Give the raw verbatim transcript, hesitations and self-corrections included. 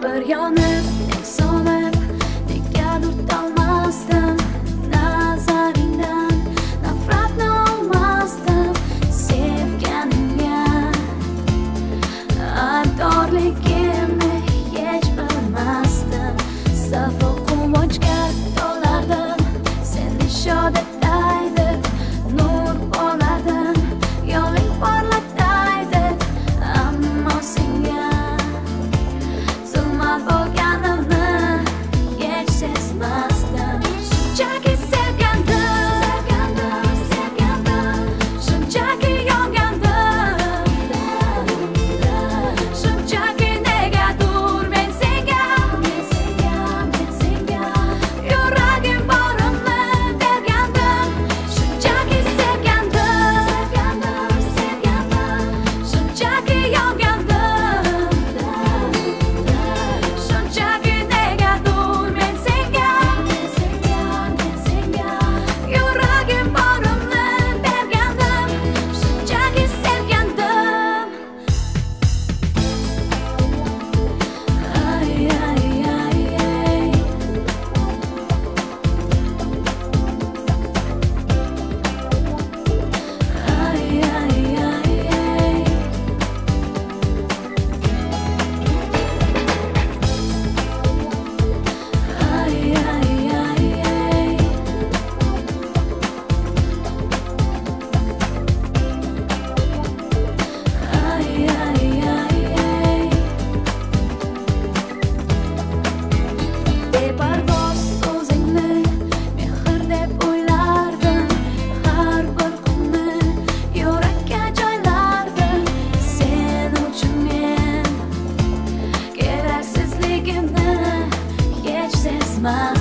bir yonib so'lib negadir tolmasdim nazaringdan nafratni olmasdim sevganimga aybdorligimni hech bilmasdim safo quvonchga to'lardim seni shod etaydi nur bo'lardim yo'ling porlataydi ammo senga zulmat bo'lganimni hech sezmasdim shunchaki sevgandim sevgandim shunchaki yongandim shunchaki negadir men senga men senga men senga yuragim borimni bergandim shunchaki sevgandim sevgandim sevgandim shunchaki yongandim shunchaki negadir men senga men senga men senga yuragim borimni bergandim shunchaki sevgandim ay ay ay ay ay ay ay ay ay ay ay ay ay ay ay ay beparvoz so'zingni mehr deb o'ylardim har bir kunni yurakka joylardim sen uchun men keraksizligimni hech sezmadim